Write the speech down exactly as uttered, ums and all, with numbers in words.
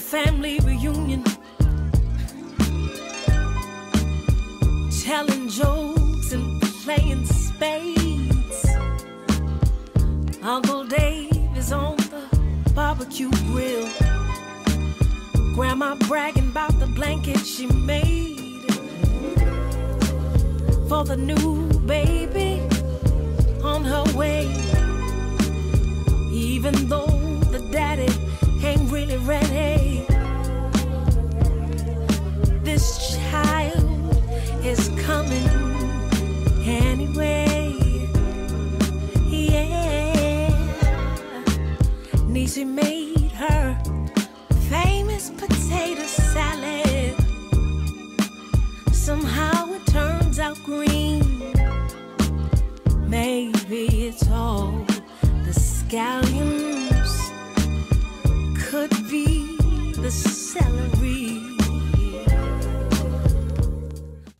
family reunion, telling jokes and playing spades. Uncle Dave is on the barbecue grill, Grandma bragging about the blanket she made for the new baby on her way. Even though the daddy ain't really ready, this child is coming anyway. Yeah, Niecy made her famous potato salad. Somehow it turns out green. Maybe it's all the scallions, could be the celery.